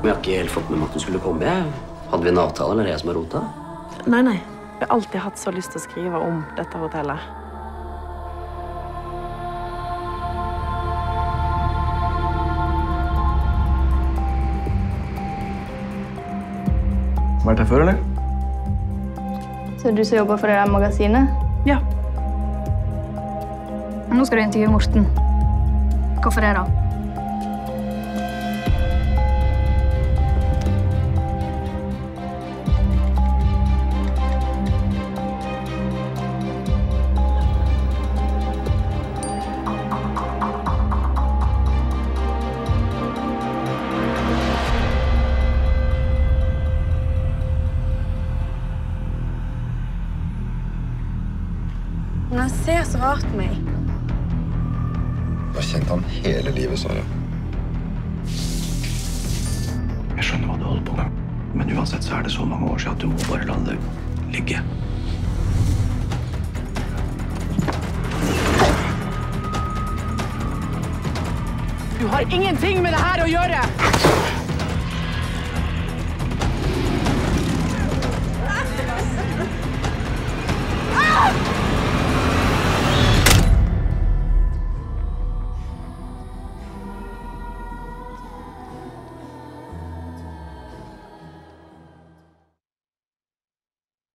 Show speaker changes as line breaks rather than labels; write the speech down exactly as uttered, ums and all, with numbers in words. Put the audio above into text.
Men jeg har ikke helt fått med meg at du skulle komme. Jeg. Hadde vi en avtale, eller er det jeg som har rota?
Nei, nei. Jeg har alltid hatt så lyst til å skrive om dette hotellet.
Vært her før, eller?
Så du som jobber for det der magasinet?
Ja.
Men nå skal du intervjue Morten. Hvorfor det da?
Men han ser så rart på meg.
Jeg har kjent han hele livet, Sara.
Jeg skjønner hva du holder på med. Men uansett så er det så mange år siden at du må bare la det ligge.
Du har ingenting med det her å gjøre! Ah!